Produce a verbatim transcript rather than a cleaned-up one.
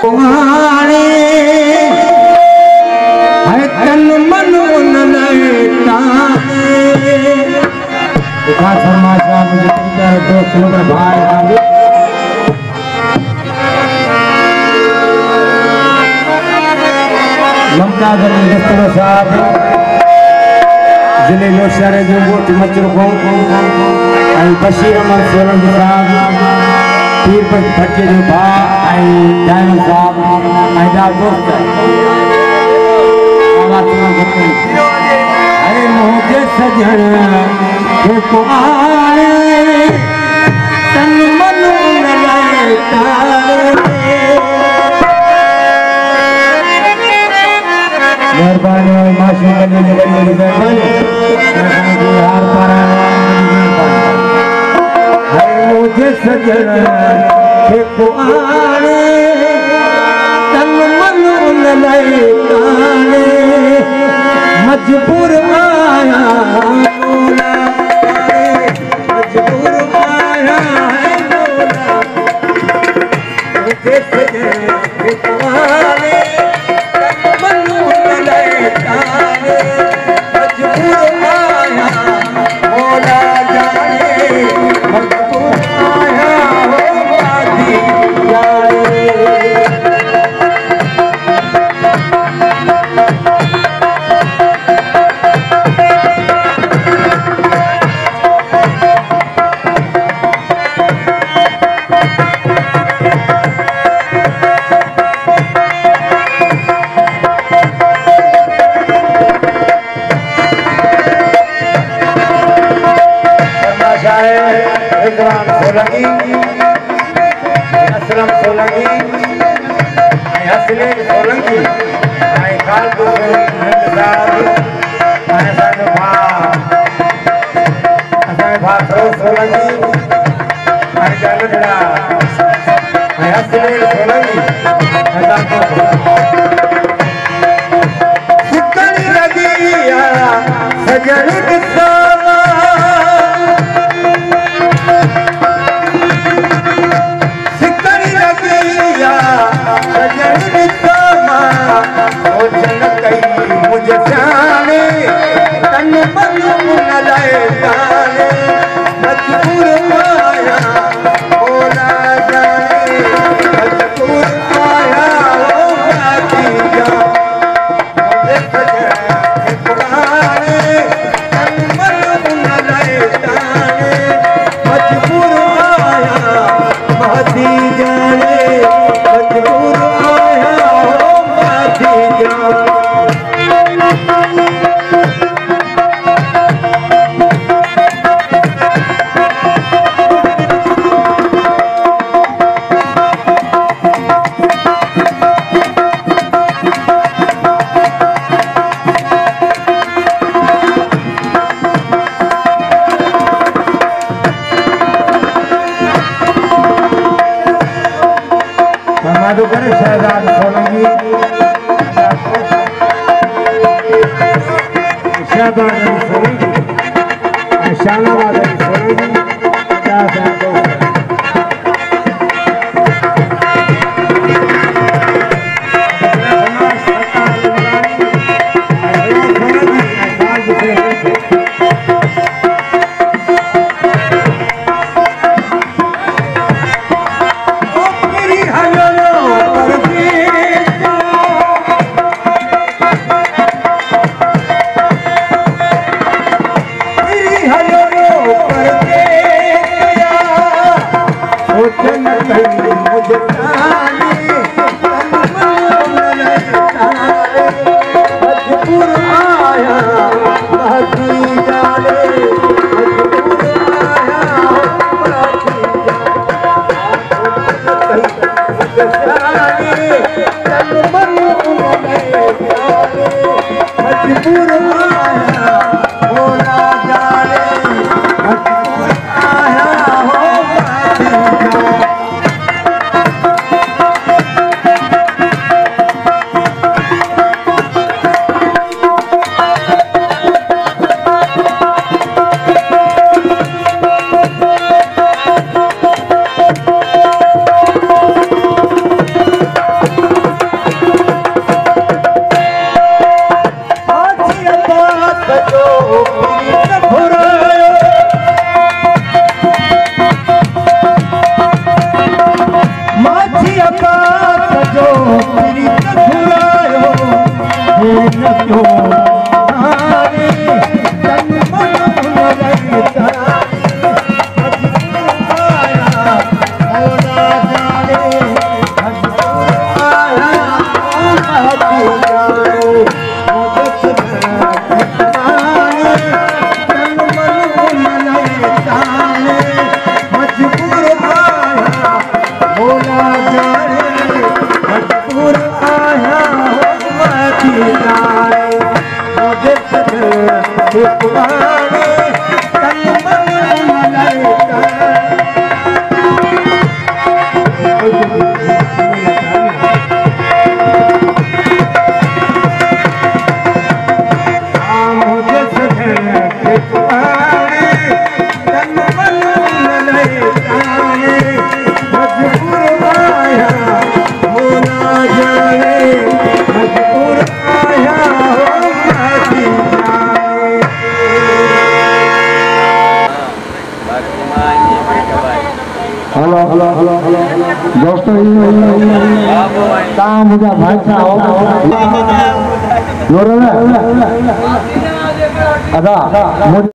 कुआने है तन मन ललटाने। विकास शर्मा साहब मुझे प्यारे दोस्त लोग भाई आगे ममता दस्तरो साहब जिले लोशारे जो वोट मचर को आई बशीर अहमद सोलंकी साहब पीर पर भटके जो भा आई डायमंड साहब आई दा दोस्त आवाज सुना सकते अरे मुझे सजन के को आए तन मन ललटाए। मेहरबानी माशूम के लिए बड़ी बड़ी मेहरबानी हार पारा है मुझे सजन के को आए तन मन ललटाए। मजबूर आया मौला मजबूर आया है मौला मुझे सजन के को आए तन मन ललटाए। मजबूर आया मौला जाने मजबूर आया हो बादी जाने। सोलंकी असलम सोलंकी हसनैन सोलंकी खालपुर साहब असांजो भाउ असांजो भाउ सरोज सोलंकी नंढड़ा हसनैन सोलंकी सिकड़ी लगी सजन मुझे जाने तन मन ललटाए। मजबूर आया मौला जाने मजबूर आया हो बाकी मुझे सजन के पुकारे तन मन ललटाए। मजबूर आया बाकी जाने मजबूर आया हो बाकी जाने। शहजाद सोलंकी शहजाद सोलंकी शानाबाद सोलंकी पचास अपात जो प्रीत घुरायो हे न क्यों हारे तन मन लगता आया मौला जाने आया हेलो हेलो हेलो दोस्तों काम मुझे भाई साहब अदा